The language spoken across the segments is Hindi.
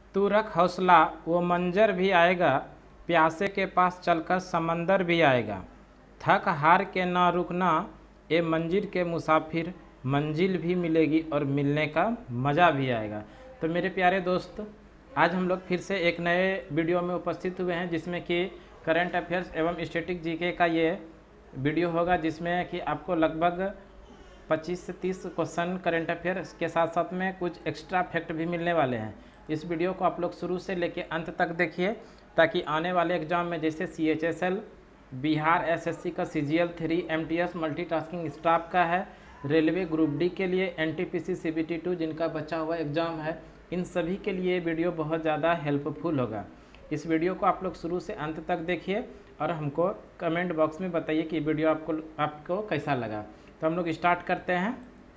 तू रख हौसला वो मंजर भी आएगा, प्यासे के पास चलकर समंदर भी आएगा। थक हार के ना रुकना ए मंजिल के मुसाफिर, मंजिल भी मिलेगी और मिलने का मज़ा भी आएगा। तो मेरे प्यारे दोस्त, आज हम लोग फिर से एक नए वीडियो में उपस्थित हुए हैं, जिसमें कि करंट अफेयर्स एवं स्टैटिक जीके का ये वीडियो होगा, जिसमें कि आपको लगभग 25 से 30 क्वेश्चन करंट अफेयर्स के साथ साथ में कुछ एक्स्ट्रा फैक्ट भी मिलने वाले हैं। इस वीडियो को आप लोग शुरू से लेकर अंत तक देखिए, ताकि आने वाले एग्जाम में जैसे CHSL, बिहार SSC का CGL 3, MTS मल्टीटास्किंग स्टाफ का है, रेलवे ग्रुप डी के लिए, NTPC CBT 2 जिनका बचा हुआ एग्ज़ाम है, इन सभी के लिए वीडियो बहुत ज़्यादा हेल्पफुल होगा। इस वीडियो को आप लोग शुरू से अंत तक देखिए और हमको कमेंट बॉक्स में बताइए कि वीडियो आपको कैसा लगा। तो हम लोग स्टार्ट करते हैं।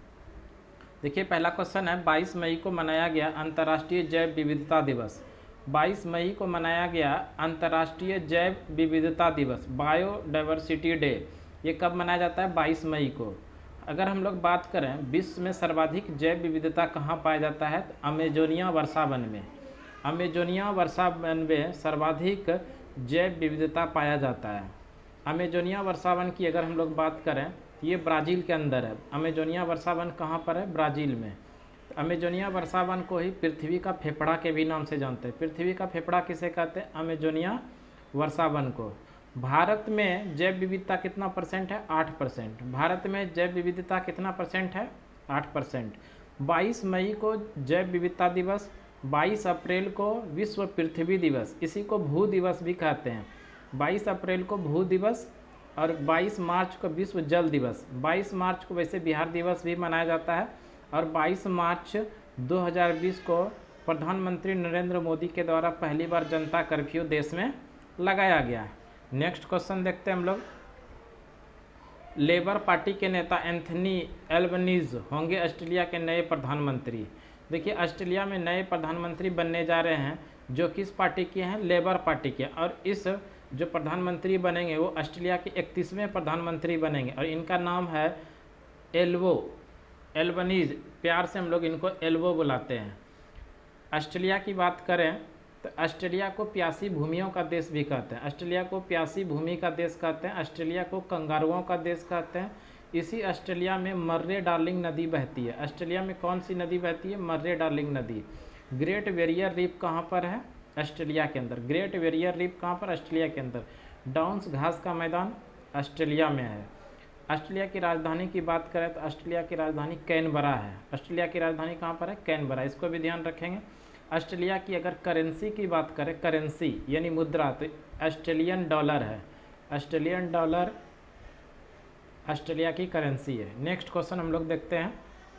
देखिए, पहला क्वेश्चन है, 22 मई को मनाया गया अंतर्राष्ट्रीय जैव विविधता दिवस। 22 मई को मनाया गया अंतर्राष्ट्रीय जैव विविधता दिवस, बायोडाइवर्सिटी डे। ये कब मनाया जाता है? 22 मई को। अगर हम लोग बात करें विश्व में सर्वाधिक जैव विविधता कहाँ पाया जाता है, तो अमेजोनिया वर्षा वन में। अमेजोनिया वर्षा वन में सर्वाधिक जैव विविधता पाया जाता है। अमेजोनिया वर्षा वन की अगर हम लोग बात करें, ये ब्राज़ील के अंदर है। अमेजोनिया वर्षा वन कहाँ पर है? ब्राज़ील में। अमेजोनिया वर्षा वन को ही पृथ्वी का फेफड़ा के भी नाम से जानते हैं। पृथ्वी का फेफड़ा किसे कहते हैं? अमेजोनिया वर्षा वन को। भारत में जैव विविधता कितना परसेंट है? 8%। भारत में जैव विविधता कितना परसेंट है? 8%। 22 मई को जैव विविधता दिवस, 22 अप्रैल को विश्व पृथ्वी दिवस, इसी को भू दिवस भी कहते हैं। 22 अप्रैल को भू दिवस और 22 मार्च को विश्व जल दिवस। 22 मार्च को वैसे बिहार दिवस भी मनाया जाता है और 22 मार्च 2020 को प्रधानमंत्री नरेंद्र मोदी के द्वारा पहली बार जनता कर्फ्यू देश में लगाया गया। नेक्स्ट क्वेश्चन देखते हैं हम लोग। लेबर पार्टी के नेता एंथनी एल्बनीज होंगे ऑस्ट्रेलिया के नए प्रधानमंत्री। देखिए, ऑस्ट्रेलिया में नए प्रधानमंत्री बनने जा रहे हैं, जो किस पार्टी के हैं? लेबर पार्टी के। और इस जो प्रधानमंत्री बनेंगे वो ऑस्ट्रेलिया के 31वें प्रधानमंत्री बनेंगे और इनका नाम है एल्बनीज। प्यार से हम लोग इनको एल्बो बुलाते हैं। ऑस्ट्रेलिया की बात करें तो ऑस्ट्रेलिया को प्यासी भूमियों का देश भी कहते हैं। ऑस्ट्रेलिया को प्यासी भूमि का देश कहते हैं। ऑस्ट्रेलिया को कंगारुओं का देश कहते हैं। इसी ऑस्ट्रेलिया में मर्रे डार्लिंग नदी बहती है। ऑस्ट्रेलिया में कौन सी नदी बहती है? मर्रे डार्लिंग नदी। ग्रेट बैरियर रीफ कहाँ पर है? ऑस्ट्रेलिया के अंदर। ग्रेट बैरियर रीफ कहाँ पर? ऑस्ट्रेलिया के अंदर। डाउन्स घास का मैदान ऑस्ट्रेलिया में है। ऑस्ट्रेलिया की राजधानी की बात करें तो ऑस्ट्रेलिया की राजधानी कैनबरा है। ऑस्ट्रेलिया की राजधानी कहाँ पर है? कैनबरा। इसको भी ध्यान रखेंगे। ऑस्ट्रेलिया की अगर करेंसी की बात करें, करेंसी यानी मुद्रा, तो ऑस्ट्रेलियन डॉलर है। ऑस्ट्रेलियन डॉलर ऑस्ट्रेलिया की करेंसी है। नेक्स्ट क्वेश्चन हम लोग देखते हैं।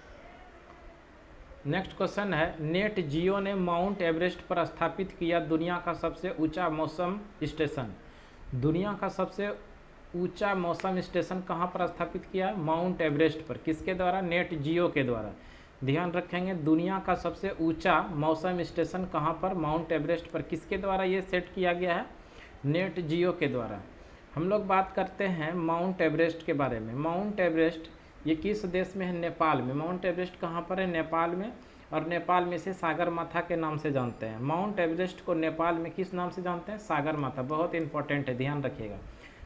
नेक्स्ट क्वेश्चन है, नेट जियो ने माउंट एवरेस्ट पर स्थापित किया दुनिया का सबसे ऊंचा मौसम स्टेशन। दुनिया का सबसे ऊंचा मौसम स्टेशन कहाँ पर स्थापित किया? माउंट एवरेस्ट पर। किसके द्वारा? नेट जियो के द्वारा। ध्यान रखेंगे, दुनिया का सबसे ऊंचा मौसम स्टेशन कहाँ पर? माउंट एवरेस्ट पर। किसके द्वारा ये सेट किया गया है? नेट जियो के द्वारा। हम लोग बात करते हैं माउंट एवरेस्ट के बारे में। माउंट एवरेस्ट ये किस देश में है? नेपाल में। माउंट एवरेस्ट कहाँ पर है? नेपाल में। और नेपाल में से सागर माथा के नाम से जानते हैं। माउंट एवरेस्ट को नेपाल में किस नाम से जानते हैं? सागर माथा। बहुत इंपॉर्टेंट है, ध्यान रखिएगा।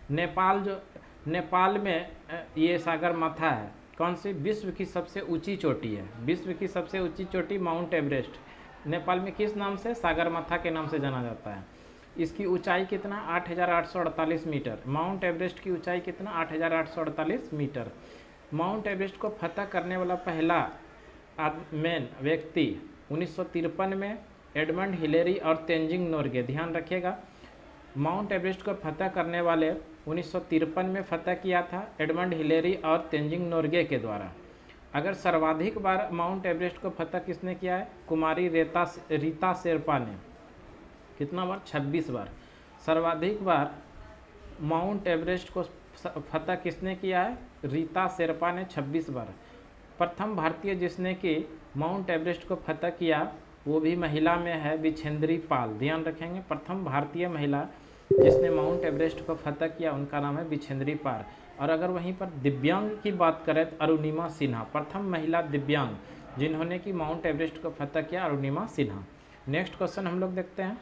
नेपाल में ये सागर माथा है। कौन सी? विश्व की सबसे ऊंची चोटी है। विश्व की सबसे ऊंची चोटी माउंट एवरेस्ट नेपाल में किस नाम से? सागर माथा के नाम से जाना जाता है। इसकी ऊंचाई कितना? 8,848 मीटर। माउंट एवरेस्ट की ऊंचाई कितना? 8,848 मीटर। माउंट एवरेस्ट को फतह करने वाला पहला मैन व्यक्ति 1953 में एडमंड हिलेरी और तेंजिंग नोर्गे। ध्यान रखिएगा, माउंट एवरेस्ट को फतह करने वाले 1953 में फतह किया था एडमंड हिलेरी और तेंजिंग नोर्गे के द्वारा। अगर सर्वाधिक बार माउंट एवरेस्ट को फतह किसने किया है? कुमारी रीता शेरपा ने। कितना बार? 26 बार। सर्वाधिक बार माउंट एवरेस्ट को फतह किसने किया है? रीता शेरपा ने 26 बार। प्रथम भारतीय जिसने कि माउंट एवरेस्ट को फतह किया वो भी महिला में है, विछेंद्री पाल। ध्यान रखेंगे, प्रथम भारतीय महिला जिसने माउंट एवरेस्ट को फतह किया उनका नाम है विछेंद्री पाल। और अगर वहीं पर दिव्यांग की बात करें तो अरुणिमा सिन्हा, प्रथम महिला दिव्यांग जिन्होंने कि माउंट एवरेस्ट को फतह किया, अरुणिमा सिन्हा। नेक्स्ट क्वेश्चन हम लोग देखते हैं।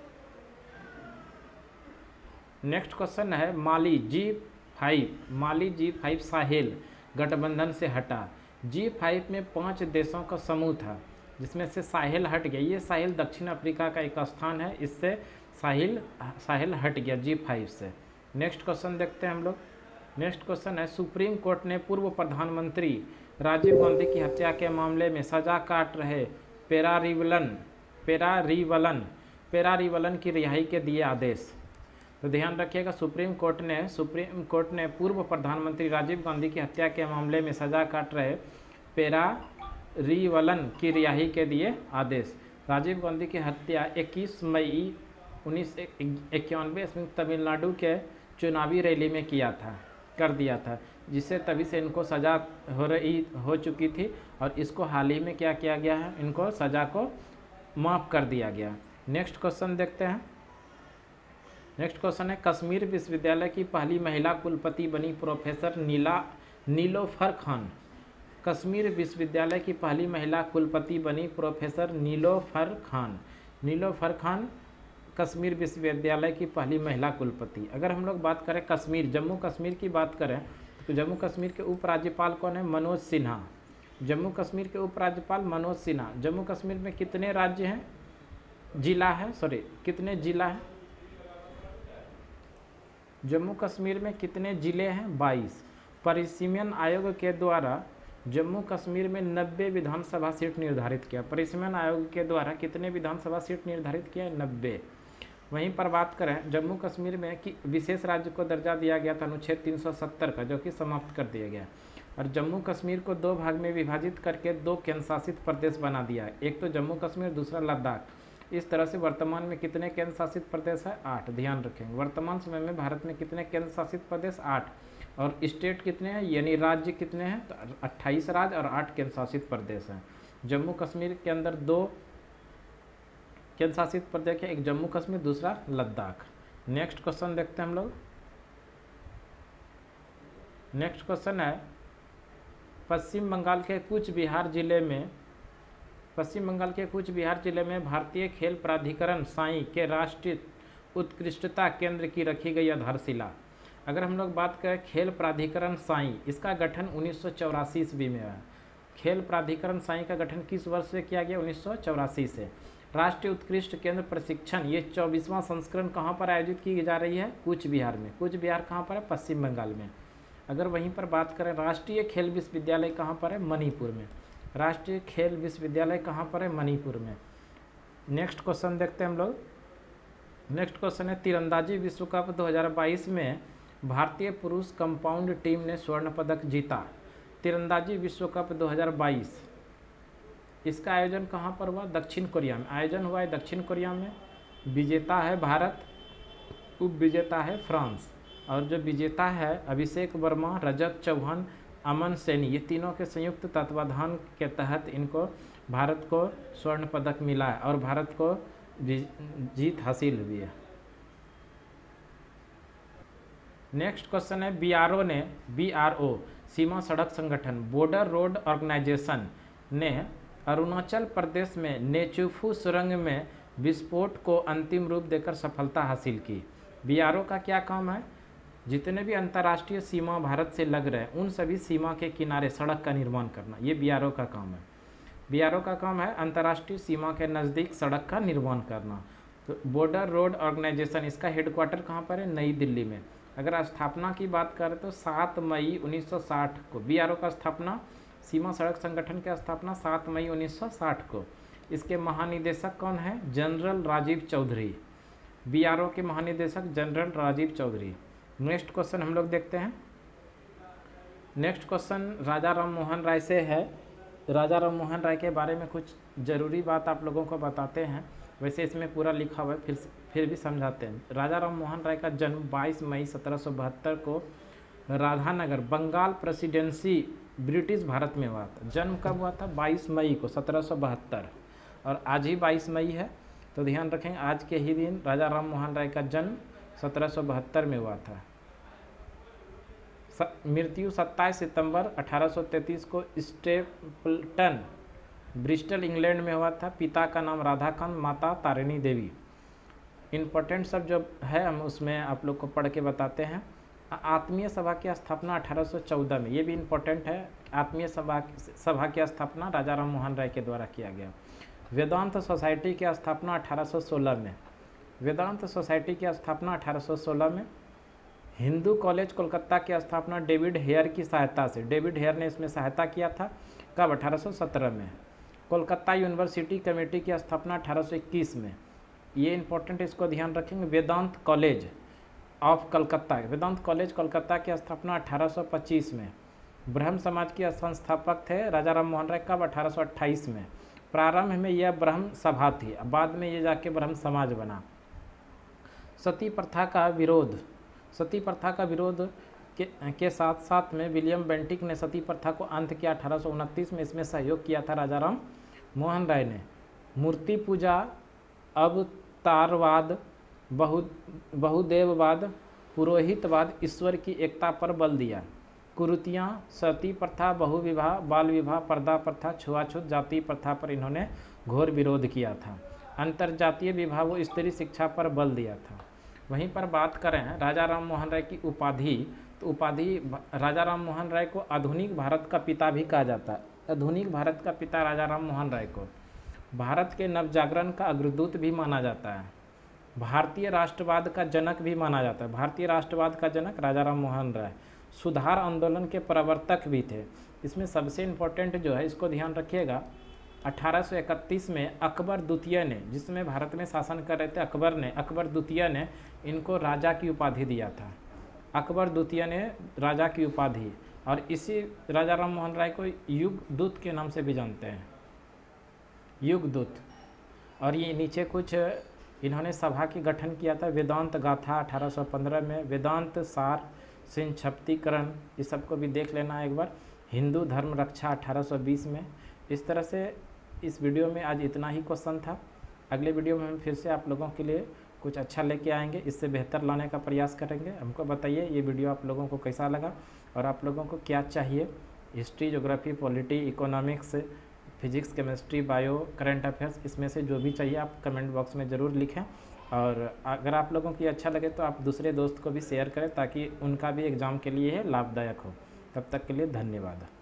नेक्स्ट क्वेश्चन है माली G5 साहेल गठबंधन से हटा। G5 में 5 देशों का समूह था जिसमें से साहेल हट गया। ये साहेल दक्षिण अफ्रीका का एक स्थान है, इससे साहेल हट गया G5 से। नेक्स्ट क्वेश्चन देखते हैं हम लोग। नेक्स्ट क्वेश्चन है सुप्रीम कोर्ट ने पूर्व प्रधानमंत्री राजीव गांधी की हत्या के मामले में सजा काट रहे पेरारीवलन की रिहाई के दिए आदेश। तो ध्यान रखिएगा, सुप्रीम कोर्ट ने पूर्व प्रधानमंत्री राजीव गांधी की हत्या के मामले में सजा काट रहे पेरारीवलन की रिहाई के दिए आदेश। राजीव गांधी की हत्या 21 मई 1991 में तमिलनाडु के चुनावी रैली में कर दिया था, जिससे तभी से इनको सज़ा हो चुकी थी और इसको हाल ही में क्या किया गया है, इनको सज़ा को माफ़ कर दिया गया। नेक्स्ट क्वेश्चन देखते हैं। नेक्स्ट क्वेश्चन है कश्मीर विश्वविद्यालय की पहली महिला कुलपति बनी प्रोफेसर नीलोफर खान। कश्मीर विश्वविद्यालय की पहली महिला कुलपति बनी प्रोफेसर नीलोफर खान कश्मीर विश्वविद्यालय की पहली महिला कुलपति। अगर हम लोग बात करें जम्मू कश्मीर की बात करें तो जम्मू कश्मीर के उपराज्यपाल कौन है? मनोज सिन्हा। जम्मू कश्मीर के उपराज्यपाल मनोज सिन्हा। जम्मू कश्मीर में कितने राज्य हैं, कितने जिला हैं? जम्मू कश्मीर में कितने जिले हैं? 22। परिसीमन आयोग के द्वारा जम्मू कश्मीर में 90 विधानसभा सीट निर्धारित किया। परिसीमन आयोग के द्वारा कितने विधानसभा सीट निर्धारित किया? 90। वहीं पर बात करें जम्मू कश्मीर में कि विशेष राज्य को दर्जा दिया गया था अनुच्छेद 370 का, जो कि समाप्त कर दिया गया। और जम्मू कश्मीर को 2 भाग में विभाजित करके 2 केंद्र शासित प्रदेश बना दिया है, एक तो जम्मू कश्मीर, दूसरा लद्दाख। इस तरह से वर्तमान में कितने केंद्र शासित प्रदेश है? 8। ध्यान रखेंगे, वर्तमान समय में भारत में कितने केंद्र शासित प्रदेश? 8। और स्टेट कितने हैं, यानी राज्य कितने हैं? तो 28 राज्य और 8 केंद्र शासित प्रदेश हैं। जम्मू कश्मीर के अंदर 2 केंद्र शासित प्रदेश है, एक जम्मू कश्मीर, दूसरा लद्दाख। नेक्स्ट क्वेश्चन देखते हैं हम लोग। नेक्स्ट क्वेश्चन है पश्चिम बंगाल के कूच बिहार जिले में भारतीय खेल प्राधिकरण साई के राष्ट्रीय उत्कृष्टता केंद्र की रखी गई आधारशिला। अगर हम लोग बात करें खेल प्राधिकरण साई, इसका गठन 1984 ईस्वी में है। खेल प्राधिकरण साई का गठन किस वर्ष से किया गया? 1984 से। राष्ट्रीय उत्कृष्ट केंद्र प्रशिक्षण, ये 24वां संस्करण कहाँ पर आयोजित की जा रही है? कूच बिहार में। कूच बिहार कहाँ पर है? पश्चिम बंगाल में। अगर वहीं पर बात करें राष्ट्रीय खेल विश्वविद्यालय कहाँ पर है? मणिपुर में। राष्ट्रीय खेल विश्वविद्यालय कहाँ पर है? मणिपुर में। नेक्स्ट क्वेश्चन देखते हैं हम लोग। नेक्स्ट क्वेश्चन है तीरंदाजी विश्व कप 2022 में भारतीय पुरुष कंपाउंड टीम ने स्वर्ण पदक जीता। तीरंदाजी विश्व कप 2022, इसका आयोजन कहाँ पर हुआ? दक्षिण कोरिया में। आयोजन हुआ है दक्षिण कोरिया में। विजेता है भारत, उप विजेता है फ्रांस, और जो विजेता है अभिषेक वर्मा, रजत चौहान, अमन सैनी, ये तीनों के संयुक्त तत्वाधान के तहत इनको भारत को स्वर्ण पदक मिला है और भारत को जीत हासिल हुई है। नेक्स्ट क्वेश्चन है BRO सीमा सड़क संगठन, बॉर्डर रोड ऑर्गेनाइजेशन ने अरुणाचल प्रदेश में नेचुफू सुरंग में विस्फोट को अंतिम रूप देकर सफलता हासिल की। BRO का क्या काम है? जितने भी अंतर्राष्ट्रीय सीमा भारत से लग रहे हैं उन सभी सीमा के किनारे सड़क का निर्माण करना, ये BRO का काम है। BRO का काम है अंतर्राष्ट्रीय सीमा के नज़दीक सड़क का निर्माण करना। तो बॉर्डर रोड ऑर्गेनाइजेशन, इसका हेडक्वार्टर कहाँ पर है? नई दिल्ली में। अगर स्थापना की बात करें तो 7 मई 1960 को BRO का स्थापना, सीमा सड़क संगठन की स्थापना 7 मई 1960 को। इसके महानिदेशक कौन है? जनरल राजीव चौधरी। BRO के महानिदेशक general Rajeev Chaudhary. Next question हम लोग देखते हैं। नेक्स्ट क्वेश्चन राजा राम मोहन राय से है। राजा राम मोहन राय के बारे में कुछ ज़रूरी बात आप लोगों को बताते हैं, वैसे इसमें पूरा लिखा हुआ है, फिर भी समझाते हैं। राजा राम मोहन राय का जन्म 22 मई 1772 को राधानगर, बंगाल प्रेसिडेंसी, ब्रिटिश भारत में हुआ था। जन्म कब हुआ था? 22 मई को 1772, और आज ही 22 मई है, तो ध्यान रखें आज के ही दिन राजा राम मोहन राय का जन्म 1772 में हुआ था। मृत्यु 27 सितंबर 1833 को स्टेपल्टन ब्रिस्टल इंग्लैंड में हुआ था। पिता का नाम राधाकांत, माता तारिणी देवी। इम्पोर्टेंट सब जो है हम उसमें आप लोग को पढ़ के बताते हैं। आत्मीय सभा की स्थापना 1814 में, ये भी इम्पोर्टेंट है। आत्मीय सभा की स्थापना राजा राम मोहन राय के द्वारा किया गया। वेदांत सोसाइटी की स्थापना 1816 में। वेदांत सोसाइटी की स्थापना 1816 में। हिंदू कॉलेज कोलकाता की स्थापना डेविड हेयर की सहायता से, डेविड हेयर ने इसमें सहायता किया था। कब? 1817 में। कोलकाता यूनिवर्सिटी कमेटी की स्थापना 1821 में। ये इंपॉर्टेंट, इसको ध्यान रखेंगे। Vedanta college of Calcutta, Vedanta college Kolkata की स्थापना 1825 में। ब्रह्म समाज के संस्थापक थे राजा राम मोहन राय। कब? 1828 में। प्रारंभ में यह ब्रह्म सभा थी, बाद में ये जाके ब्रह्म समाज बना। सती प्रथा का विरोध, सती प्रथा का विरोध के साथ साथ में विलियम बेंटिक ने सती प्रथा को अंत किया 1829 में। इसमें सहयोग किया था राजा राम मोहन राय ने। मूर्ति पूजा, अवतारवाद, बहुदेववाद, पुरोहितवाद, ईश्वर की एकता पर बल दिया। कुरीतियाँ, सती प्रथा, बहुविवाह, बाल विवाह, पर्दा प्रथा, छुआछूत, जाति प्रथा पर इन्होंने घोर विरोध किया था। अंतर्जातीय विवाह व स्त्री शिक्षा पर बल दिया था। वहीं पर बात करें राजा राम मोहन राय की उपाधि, तो उपाधि राजा राम मोहन राय को आधुनिक भारत का पिता भी कहा जाता है। आधुनिक भारत का पिता राजा राम मोहन राय को भारत के नवजागरण का अग्रदूत भी माना जाता है। भारतीय राष्ट्रवाद का जनक भी माना जाता है। भारतीय राष्ट्रवाद का जनक राजा राम मोहन राय। सुधार आंदोलन के प्रवर्तक भी थे। इसमें सबसे इम्पोर्टेंट जो है, इसको ध्यान रखिएगा, 1831 में अकबर द्वितीय ने, जिसमें भारत में शासन कर रहे थे अकबर द्वितीय ने इनको राजा की उपाधि दिया था। अकबर द्वितीय ने राजा की उपाधि, और इसी राजा राम मोहन राय को युगदूत के नाम से भी जानते हैं, युगदूत। और ये नीचे कुछ इन्होंने सभा की गठन किया था। वेदांत गाथा 1815 में, वेदांत सार, संक्षिप्तीकरण, इस सबको भी देख लेना एक बार। हिंदू धर्म रक्षा 1820 में। इस तरह से इस वीडियो में आज इतना ही क्वेश्चन था। अगले वीडियो में हम फिर से आप लोगों के लिए कुछ अच्छा लेके आएंगे, इससे बेहतर लाने का प्रयास करेंगे। हमको बताइए ये वीडियो आप लोगों को कैसा लगा और आप लोगों को क्या चाहिए। History, geography, polity, economics, physics, chemistry, bio, current affairs, इसमें से जो भी चाहिए आप कमेंट बॉक्स में ज़रूर लिखें। और अगर आप लोगों को ये अच्छा लगे तो आप दूसरे दोस्त को भी शेयर करें, ताकि उनका भी एग्ज़ाम के लिए लाभदायक हो। तब तक के लिए धन्यवाद।